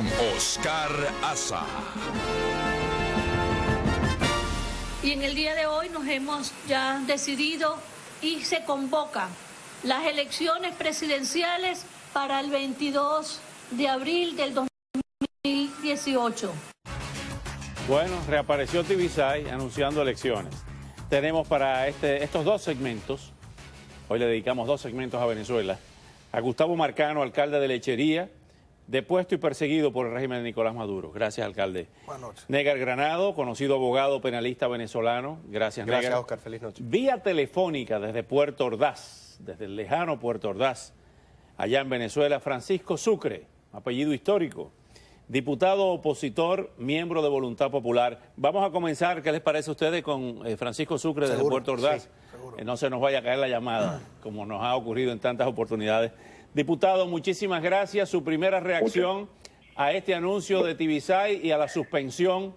Oscar Aza. Y en el día de hoy nos hemos ya decidido y se convoca las elecciones presidenciales para el 22 de abril del 2018. Bueno, reapareció Tibisay anunciando elecciones. Tenemos para estos dos segmentos, hoy le dedicamos dos segmentos a Venezuela, a Gustavo Marcano, alcalde de Lechería, depuesto y perseguido por el régimen de Nicolás Maduro. Gracias, alcalde. Buenas noches. Negar Granado, conocido abogado penalista venezolano. Gracias, Negar. Gracias, Oscar. Feliz noche. Vía telefónica desde Puerto Ordaz, desde el lejano Puerto Ordaz, allá en Venezuela, Francisco Sucre, apellido histórico, diputado opositor, miembro de Voluntad Popular. Vamos a comenzar, ¿qué les parece a ustedes con Francisco Sucre desde Puerto Ordaz? Sí, seguro. No se nos vaya a caer la llamada, como nos ha ocurrido en tantas oportunidades. Diputado, muchísimas gracias. Su primera reacción a este anuncio de Tibisay y a la suspensión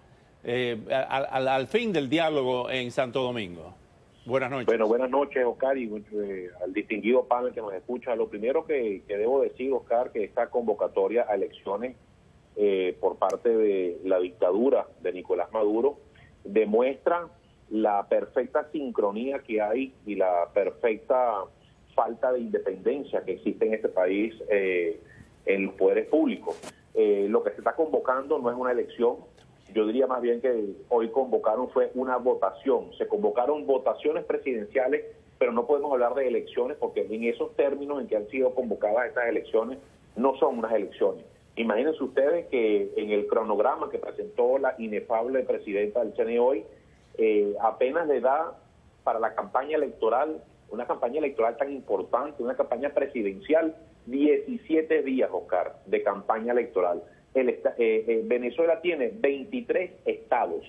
al fin del diálogo en Santo Domingo. Buenas noches. Bueno, buenas noches, Oscar, y al distinguido panel que nos escucha. Lo primero que debo decir, Oscar, que esta convocatoria a elecciones por parte de la dictadura de Nicolás Maduro demuestra la perfecta sincronía que hay y la perfecta falta de independencia que existe en este país en los poderes públicos. Lo que se está convocando no es una elección, yo diría más bien que hoy convocaron fue una votación, se convocaron votaciones presidenciales, pero no podemos hablar de elecciones porque en esos términos en que han sido convocadas estas elecciones no son unas elecciones. Imagínense ustedes que en el cronograma que presentó la inefable presidenta del CNE hoy, apenas le da para la campaña electoral, una campaña electoral tan importante, una campaña presidencial, 17 días, Oscar, de campaña electoral. Venezuela tiene 23 estados.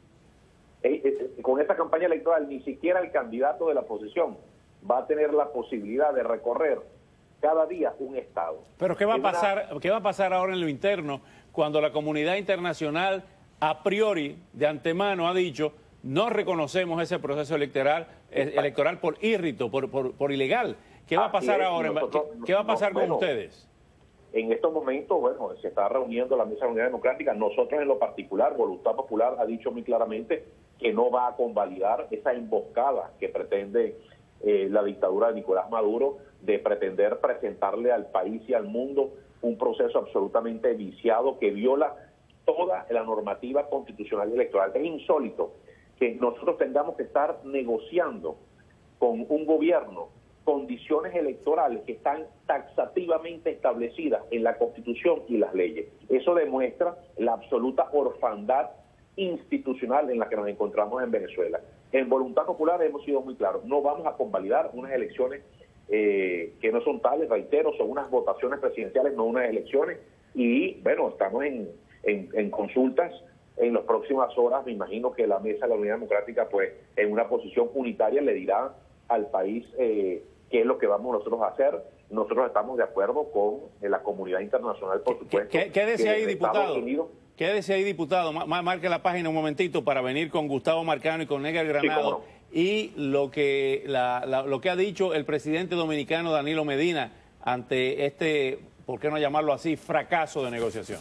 Con esta campaña electoral ni siquiera el candidato de la oposición va a tener la posibilidad de recorrer cada día un estado. Pero ¿qué va a pasar ahora en lo interno cuando la comunidad internacional a priori, de antemano, ha dicho no reconocemos ese proceso electoral por írrito, por ilegal? ¿Qué va a pasar ahora? ¿Qué va a pasar con ustedes? En estos momentos, bueno, se está reuniendo la Mesa de Unidad Democrática. Nosotros en lo particular, Voluntad Popular ha dicho muy claramente que no va a convalidar esa emboscada que pretende la dictadura de Nicolás Maduro de pretender presentarle al país y al mundo un proceso absolutamente viciado que viola toda la normativa constitucional y electoral. Es insólito que nosotros tengamos que estar negociando con un gobierno condiciones electorales que están taxativamente establecidas en la Constitución y las leyes. Eso demuestra la absoluta orfandad institucional en la que nos encontramos en Venezuela. En Voluntad Popular hemos sido muy claros, no vamos a convalidar unas elecciones que no son tales, reitero, son unas votaciones presidenciales, no unas elecciones, y bueno, estamos en consultas. En las próximas horas me imagino que la Mesa de la Unidad Democrática, pues en una posición unitaria, le dirá al país qué es lo que vamos nosotros a hacer. Nosotros estamos de acuerdo con la comunidad internacional, por supuesto. Quédese ahí, diputado. Quédese ahí, diputado. Marque la página un momentito para venir con Gustavo Marcano y con Negar Granado. Sí, y lo que ha dicho el presidente dominicano Danilo Medina ante este, ¿por qué no llamarlo así?, fracaso de negociación.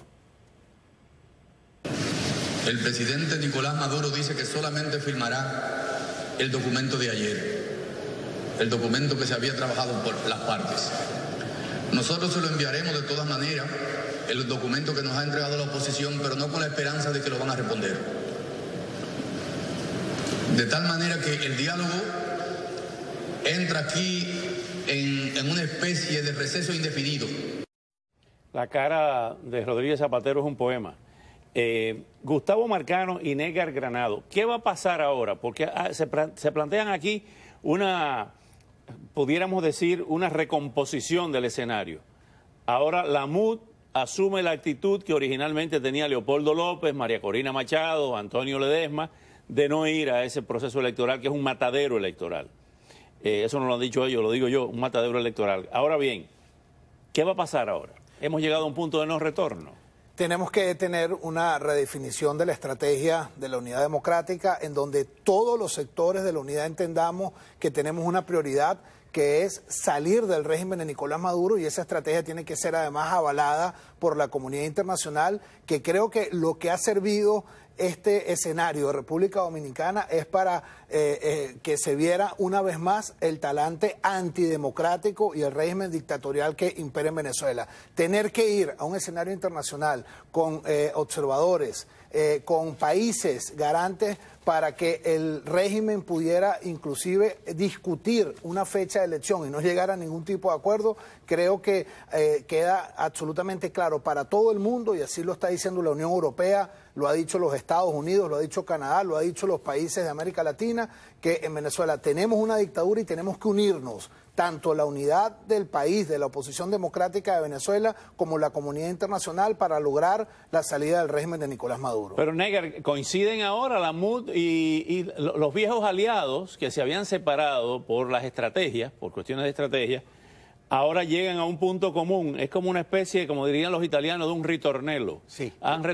El presidente Nicolás Maduro dice que solamente firmará el documento de ayer, el documento que se había trabajado por las partes. Nosotros se lo enviaremos de todas maneras, el documento que nos ha entregado la oposición, pero no con la esperanza de que lo van a responder. De tal manera que el diálogo entra aquí en una especie de receso indefinido. La cara de Rodríguez Zapatero es un poema. Gustavo Marcano y Negar Granado, ¿qué va a pasar ahora? Porque se plantean aquí pudiéramos decir, una recomposición del escenario. Ahora la MUD asume la actitud que originalmente tenía Leopoldo López, María Corina Machado, Antonio Ledesma, de no ir a ese proceso electoral que es un matadero electoral. Eso no lo han dicho ellos, lo digo yo, un matadero electoral. Ahora bien, ¿qué va a pasar ahora? Hemos llegado a un punto de no retorno. Tenemos que tener una redefinición de la estrategia de la unidad democrática en donde todos los sectores de la unidad entendamos que tenemos una prioridad que es salir del régimen de Nicolás Maduro, y esa estrategia tiene que ser además avalada por la comunidad internacional, que creo que lo que ha servido este escenario de República Dominicana es para que se viera una vez más el talante antidemocrático y el régimen dictatorial que impera en Venezuela. Tener que ir a un escenario internacional con observadores, con países garantes para que el régimen pudiera inclusive discutir una fecha de elección y no llegar a ningún tipo de acuerdo, creo que queda absolutamente claro para todo el mundo, y así lo está diciendo la Unión Europea, lo ha dicho los Estados Unidos, lo ha dicho Canadá, lo ha dicho los países de América Latina, que en Venezuela tenemos una dictadura y tenemos que unirnos, tanto la unidad del país, de la oposición democrática de Venezuela, como la comunidad internacional, para lograr la salida del régimen de Nicolás Maduro. Pero, Neger, coinciden ahora la MUD y los viejos aliados que se habían separado por las estrategias, por cuestiones de estrategia, ahora llegan a un punto común. Es como una especie, como dirían los italianos, de un ritornello. Sí. Han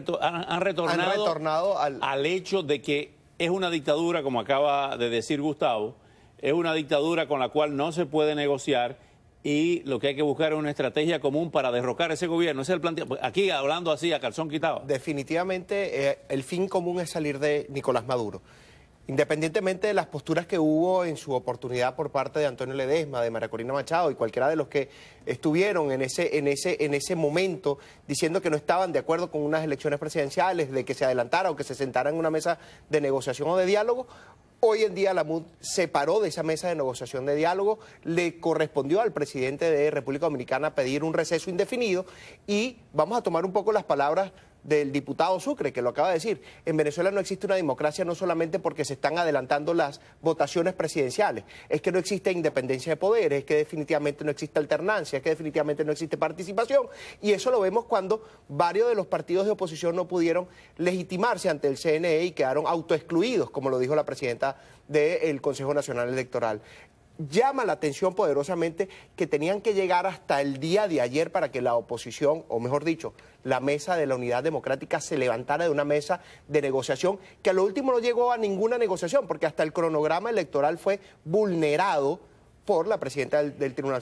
retornado al hecho de que es una dictadura, como acaba de decir Gustavo, es una dictadura con la cual no se puede negociar, y lo que hay que buscar es una estrategia común para derrocar ese gobierno. Ese es el planteamiento. Aquí, hablando así, a calzón quitado. Definitivamente, el fin común es salir de Nicolás Maduro. Independientemente de las posturas que hubo en su oportunidad por parte de Antonio Ledesma, de María Corina Machado y cualquiera de los que estuvieron en ese momento diciendo que no estaban de acuerdo con unas elecciones presidenciales, de que se adelantara o que se sentara en una mesa de negociación o de diálogo, hoy en día la MUD se paró de esa mesa de negociación de diálogo, le correspondió al presidente de República Dominicana pedir un receso indefinido, y vamos a tomar un poco las palabras del diputado Sucre, que lo acaba de decir. En Venezuela no existe una democracia no solamente porque se están adelantando las votaciones presidenciales, es que no existe independencia de poderes, es que definitivamente no existe alternancia, es que definitivamente no existe participación, y eso lo vemos cuando varios de los partidos de oposición no pudieron legitimarse ante el CNE y quedaron autoexcluidos, como lo dijo la presidenta del Consejo Nacional Electoral. Llama la atención poderosamente que tenían que llegar hasta el día de ayer para que la oposición, o mejor dicho, la mesa de la Unidad Democrática se levantara de una mesa de negociación que a lo último no llegó a ninguna negociación, porque hasta el cronograma electoral fue vulnerado por la presidenta del Tribunal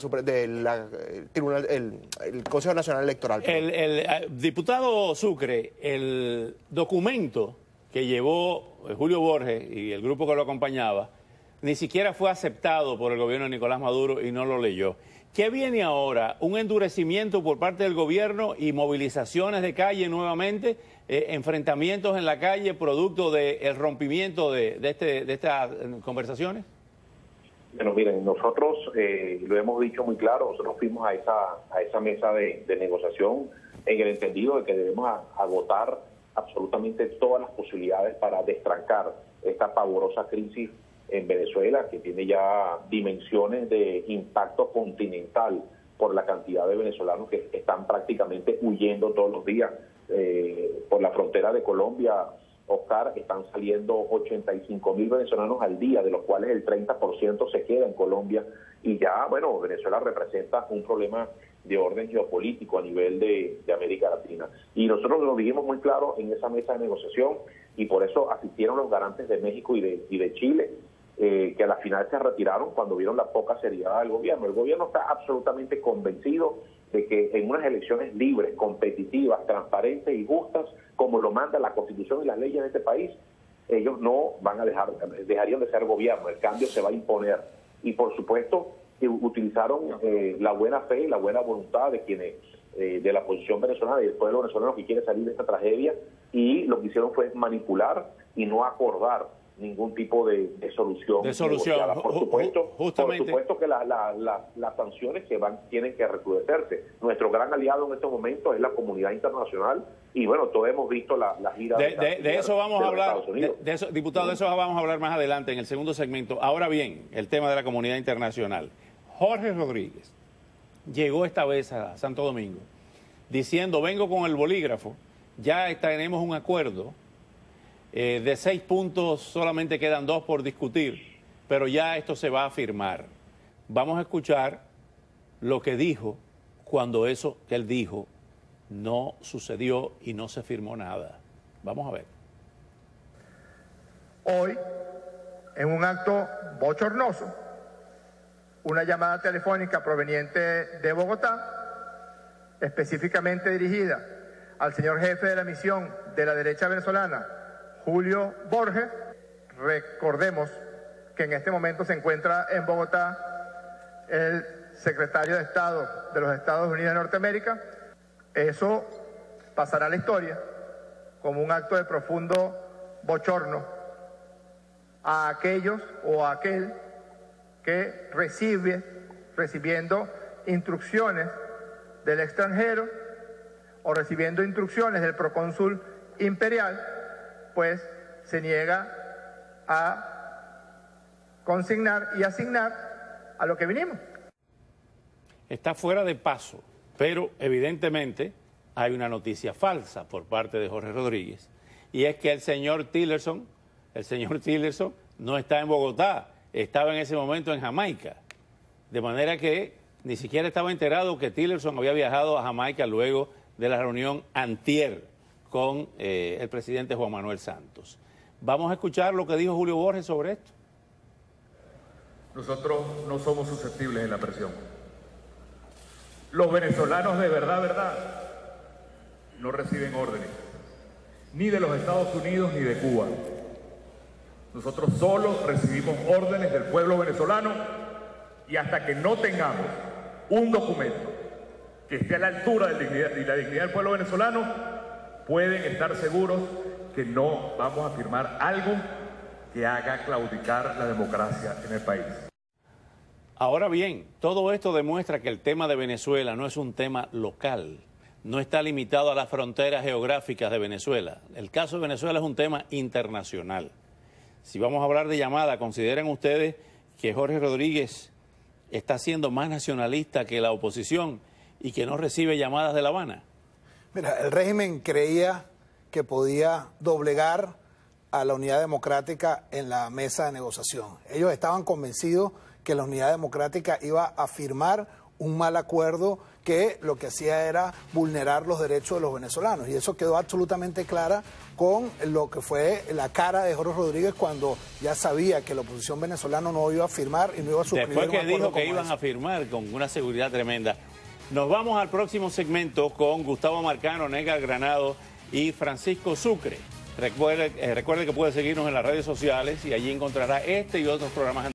el Consejo Nacional Electoral. El diputado Sucre, el documento que llevó Julio Borges y el grupo que lo acompañaba ni siquiera fue aceptado por el gobierno de Nicolás Maduro y no lo leyó. ¿Qué viene ahora? ¿Un endurecimiento por parte del gobierno y movilizaciones de calle nuevamente? ¿Enfrentamientos en la calle producto del rompimiento de estas conversaciones? Bueno, miren, nosotros lo hemos dicho muy claro, nosotros fuimos a esa mesa de negociación en el entendido de que debemos agotar absolutamente todas las posibilidades para destrancar esta pavorosa crisis en Venezuela, que tiene ya dimensiones de impacto continental por la cantidad de venezolanos que están prácticamente huyendo todos los días. Por la frontera de Colombia, Oscar, están saliendo 85.000 venezolanos al día, de los cuales el 30% se queda en Colombia, y ya, bueno, Venezuela representa un problema de orden geopolítico a nivel de América Latina. Y nosotros lo dijimos muy claro en esa mesa de negociación, y por eso asistieron los garantes de México y de Chile, que a la final se retiraron cuando vieron la poca seriedad del gobierno. El gobierno está absolutamente convencido de que en unas elecciones libres, competitivas, transparentes y justas, como lo manda la Constitución y las leyes de este país, ellos no van a dejarían de ser gobierno, el cambio se va a imponer. Y por supuesto utilizaron la buena fe y la buena voluntad de quienes, de la oposición venezolana y del pueblo venezolano que quiere salir de esta tragedia, y lo que hicieron fue manipular y no acordar ningún tipo de solución. Por supuesto que las sanciones tienen que recrudecerse. Nuestro gran aliado en este momento es la comunidad internacional, y bueno, todos hemos visto la gira de eso vamos a hablar, de eso, diputado, de eso vamos a hablar más adelante en el segundo segmento. Ahora bien, el tema de la comunidad internacional. Jorge Rodríguez llegó esta vez a Santo Domingo diciendo: vengo con el bolígrafo, ya tenemos un acuerdo. De 6 puntos solamente quedan 2 por discutir, pero ya esto se va a firmar. Vamos a escuchar lo que dijo cuando eso que él dijo no sucedió y no se firmó nada. Vamos a ver. Hoy, en un acto bochornoso, una llamada telefónica proveniente de Bogotá, específicamente dirigida al señor jefe de la misión de la derecha venezolana, Julio Borges. Recordemos que en este momento se encuentra en Bogotá el secretario de Estado de los Estados Unidos de Norteamérica. Eso pasará a la historia como un acto de profundo bochorno a aquellos o a aquel que recibiendo instrucciones del extranjero o recibiendo instrucciones del procónsul imperial, pues se niega a consignar y asignar a lo que vinimos. Está fuera de paso, pero evidentemente hay una noticia falsa por parte de Jorge Rodríguez, y es que el señor Tillerson no está en Bogotá, estaba en ese momento en Jamaica, de manera que ni siquiera estaba enterado que Tillerson había viajado a Jamaica luego de la reunión antier con el presidente Juan Manuel Santos. Vamos a escuchar lo que dijo Julio Borges sobre esto. Nosotros no somos susceptibles de la presión. Los venezolanos de verdad, no reciben órdenes, ni de los Estados Unidos ni de Cuba. Nosotros solo recibimos órdenes del pueblo venezolano, y hasta que no tengamos un documento que esté a la altura de la dignidad del pueblo venezolano, pueden estar seguros que no vamos a firmar algo que haga claudicar la democracia en el país. Ahora bien, todo esto demuestra que el tema de Venezuela no es un tema local, no está limitado a las fronteras geográficas de Venezuela. El caso de Venezuela es un tema internacional. Si vamos a hablar de llamada, ¿consideran ustedes que Jorge Rodríguez está siendo más nacionalista que la oposición y que no recibe llamadas de La Habana? Mira, el régimen creía que podía doblegar a la Unidad Democrática en la mesa de negociación. Ellos estaban convencidos que la Unidad Democrática iba a firmar un mal acuerdo que lo que hacía era vulnerar los derechos de los venezolanos. Y eso quedó absolutamente clara con lo que fue la cara de Jorge Rodríguez cuando ya sabía que la oposición venezolana no iba a firmar y no iba a suscribir después que un acuerdo dijo que como iban ese. a firmar con una seguridad tremenda. Nos vamos al próximo segmento con Gustavo Marcano, Negar Granado y Francisco Sucre. Recuerde que puede seguirnos en las redes sociales y allí encontrará este y otros programas.